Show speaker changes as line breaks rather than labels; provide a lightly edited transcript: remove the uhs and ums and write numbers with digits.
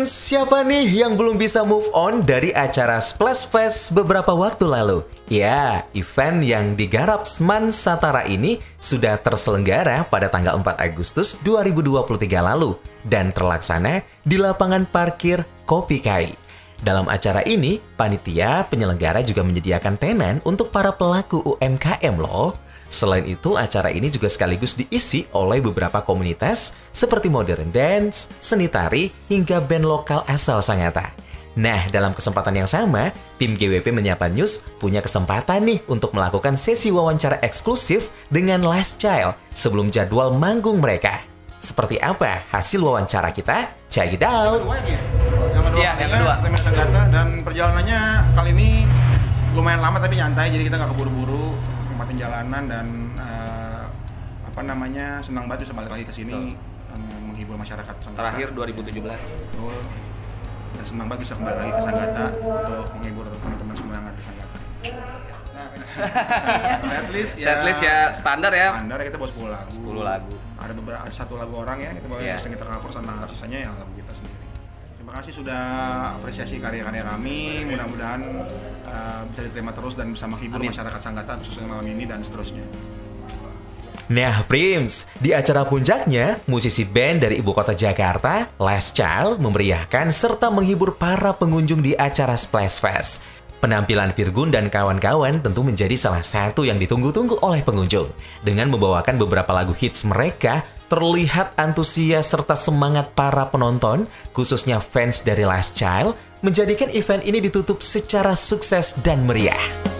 Prims, siapa nih yang belum bisa move on dari acara Splash Fest beberapa waktu lalu? Ya, event yang digarap Sman Satara ini sudah terselenggara pada tanggal 4 Agustus 2023 lalu dan terlaksana di lapangan parkir Kopi Kai. Dalam acara ini, panitia penyelenggara juga menyediakan tenan untuk para pelaku UMKM loh. Selain itu, acara ini juga sekaligus diisi oleh beberapa komunitas seperti modern dance, seni tari, hingga band lokal asal Sangatta. Nah, dalam kesempatan yang sama, tim GWP Menyapa News punya kesempatan nih untuk melakukan sesi wawancara eksklusif dengan Last Child sebelum jadwal manggung mereka. Seperti apa hasil wawancara kita? Check it out!
Yang kedua. Tim Sangatta, dan perjalanannya kali ini lumayan lama tapi nyantai, jadi kita nggak keburu-buru. Jalanan dan senang banget bisa balik lagi ke sini menghibur masyarakat Sangatta.
Terakhir 2017.
Betul. Dan senang banget bisa kembali lagi ke Sangatta untuk menghibur teman-teman semua yang ada di Sangatta. Setlist
ya standar ya.
Standar kita bawa 10 lagu.
10 lagu.
Ada satu lagu orang ya kita bawa yang kita cover, sama sisanya yang lagu kita sendiri. Terima kasih sudah apresiasi karya-karya kami. Mudah-mudahan bisa diterima terus dan bisa menghibur masyarakat Sangatta khususnya malam ini dan seterusnya.
Nah, Prims, di acara puncaknya, musisi band dari ibu kota Jakarta, Last Child, memeriahkan serta menghibur para pengunjung di acara Splash Fest. Penampilan Virgun dan kawan-kawan tentu menjadi salah satu yang ditunggu-tunggu oleh pengunjung. Dengan membawakan beberapa lagu hits mereka, terlihat antusias serta semangat para penonton, khususnya fans dari Last Child, menjadikan event ini ditutup secara sukses dan meriah.